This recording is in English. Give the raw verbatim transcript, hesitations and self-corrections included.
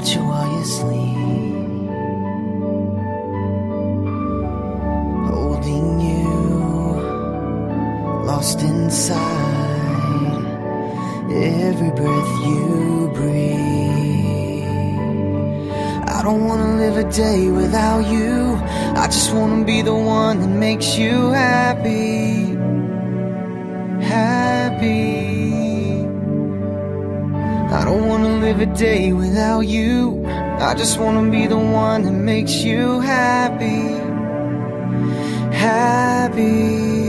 touch you while you sleep, holding you, lost inside every breath you breathe. I don't wanna live a day without you. I just wanna be the one that makes you happy, happy. I don't wanna live a day without you. I just wanna be the one that makes you happy, happy.